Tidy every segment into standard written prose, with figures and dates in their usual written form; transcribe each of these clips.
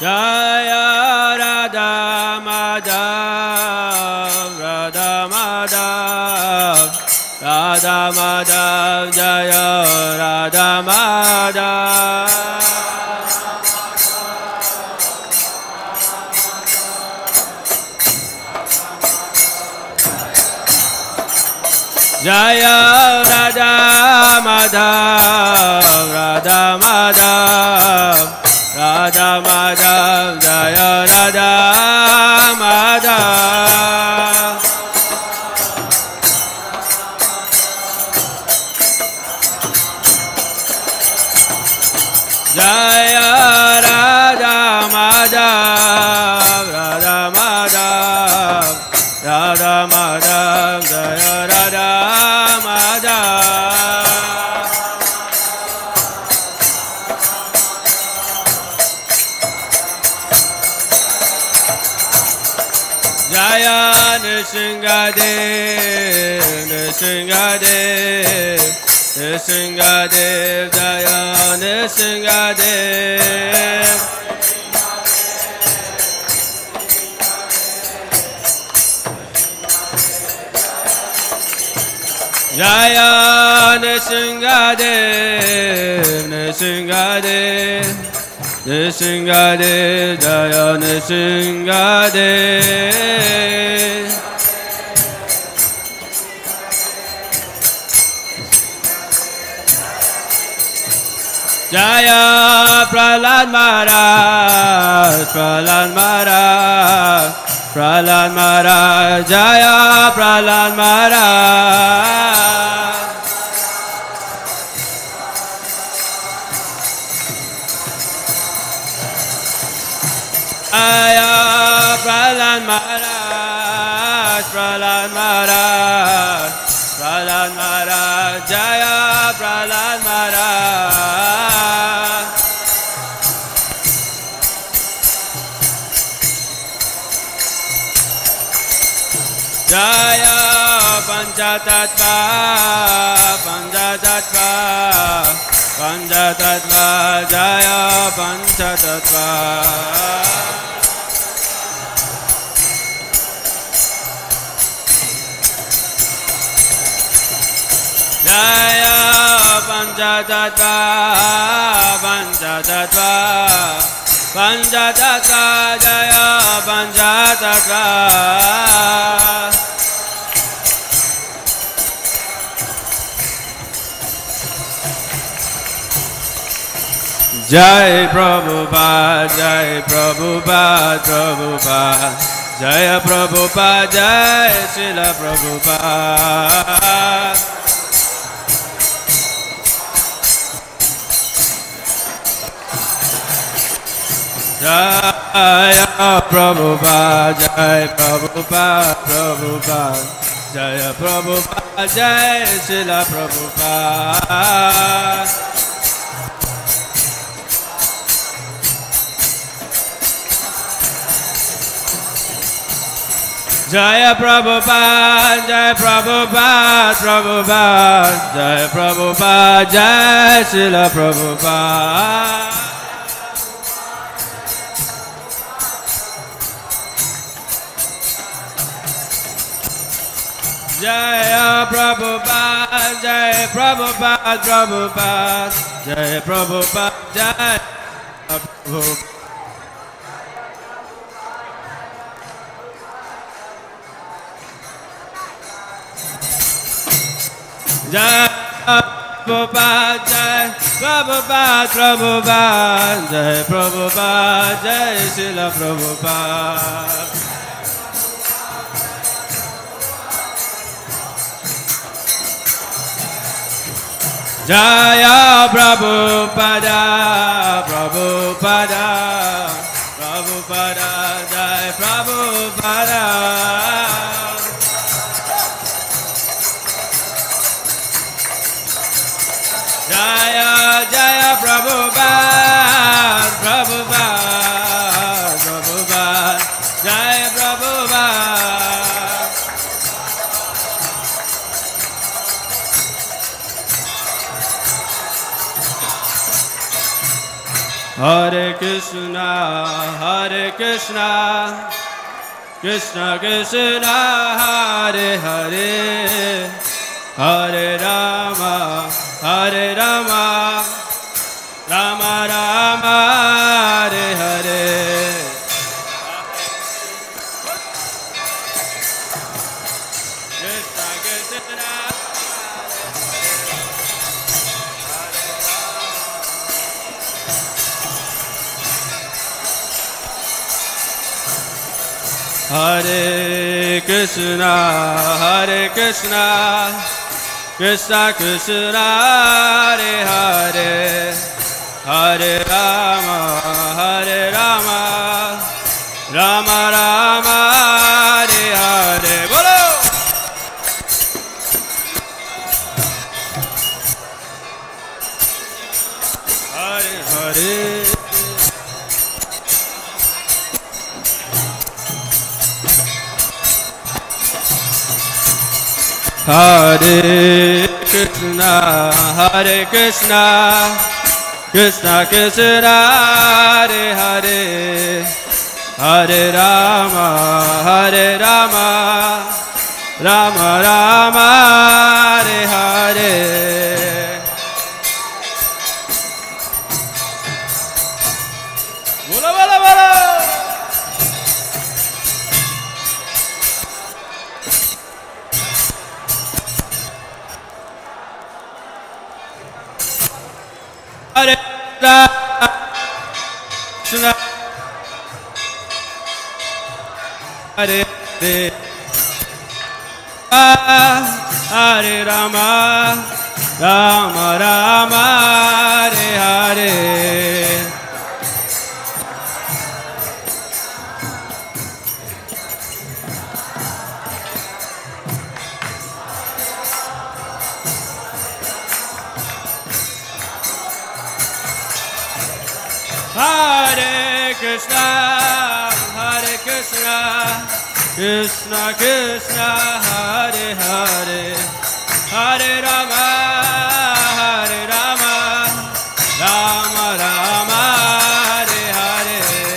Jaya Radha Madhava, Radha Madhava, Radha Madhava, Jaya Radha Madhava. Jaya Radha Madhava, Radha Madhava, Radha Madhava, Jaya Radha Madhava. Jaya Radha Madhava, Radha Madhava, Radha Madhava, Jaya Radha Madhava. Jaya Nrsimha, Nrsimha, Nrsimha, Jaya Nrsimha. Jaya Nrsimha, Nrsimha, Nrsimha, Jaya Nrsimha. Jaya Prahlad Maharaj, Prahlad Maharaj, Prahlad Maharaj, Jaya Prahlad Maharaj. Jaya Prahlad Maharaj, Prahlad Maharaj, Prahlad Maharaj, Jaya Prahlad Maharaj. Jaya Panchatattva, Panchatattva, Panchatattva, Jaya Panchatattva. Jaya Panchatattva, Panchatattva, Panchatattva, Jaya Panchatattva. Jai Prabhupada, Jai Prabhupada, Prabhupada, Jaya Prabhupada, Jai Srila Prabhupada. Jaya Prabhupada, Jai Prabhupada, Prabhupada, Jaya Prabhupada, Jai Srila Prabhupada. Jaya Prabhupada, Jai Prabhupada, Prabhupada, Jai Prabhupada, Jai Srila Prabhupada. Jaya Prabhupada, Jai Prabhupada, Prabhupada, Jai Prabhupada, Jai Prabhupada. Jai Prabhupada, Jai Prabhupada, Prabhupada, Jai Prabhupada, Jai Srila Prabhupada. Jaya Prabhupada, Prabhupada, Prabhupada, Jai Prabhupada. Jaya, Jaya Prabhupada, Prabhupada, Prabhupada, Jai Prabhupada. Hare Krishna, Krishna Krishna, Hare Hare, Hare Rama, Rama Rama, Hare Hare. Krishna Krishna, Hare Krishna, Krishna Krishna, Hare Hare, Hare Rama, Rama Rama, Hare Hare. Bolo! Hare Hare. Hare Krishna, Krishna Krishna, Hare Hare, Hare Rama, Rama Rama, Hare Hare. Bola bola bola. Hare Krishna, Hare Hare Rama, Rama Rama, Hare Hare. Hare Krishna, Krishna Krishna, Hare Hare, Hare Rama, Rama Rama, Hare Hare.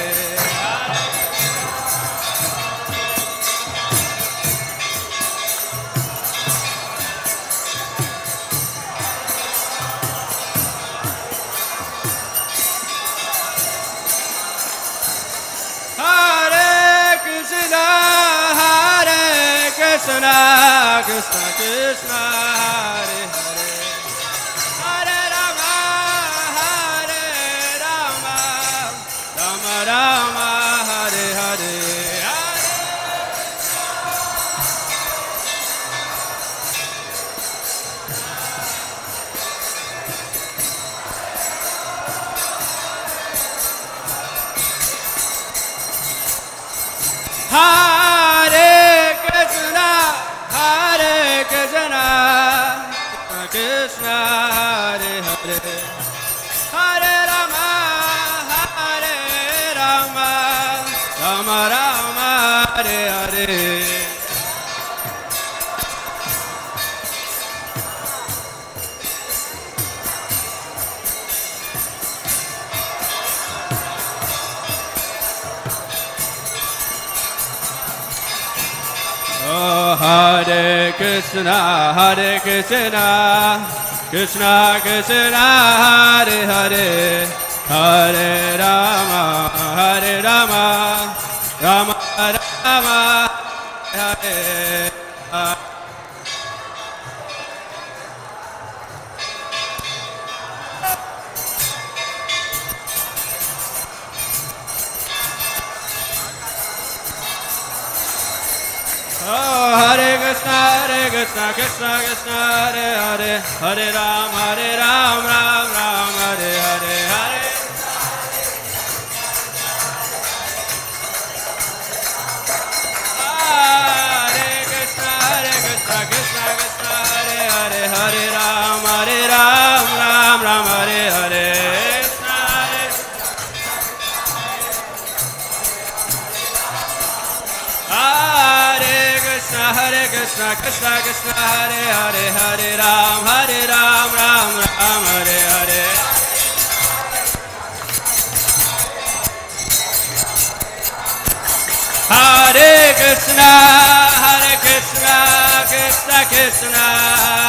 Krishna, Krishna Krishna, Hare Hare, Hare Rama, Rama Rama, Hare Hare, Hare Krishna, Krishna, Hare Hare, Hare Rama, Rama Rama, Hare Hare. Oh, Hare Krishna, Krishna Krishna, Hare Hare, Hare Rama, Rama Rama, Hare Hare. Oh, Hare Krishna, Krishna Krishna, Hare Hare, Hare Ram, Ram Ram, Hare Hare, Hare. Hare Krishna, Krishna Krishna, Hare Hare, Hare Ram, Ram Hare Hare. Hare Krishna, Krishna Krishna, Hare Hare, Hare Ram, Ram Ram, Hare Hare. Hare Krishna, Krishna Krishna,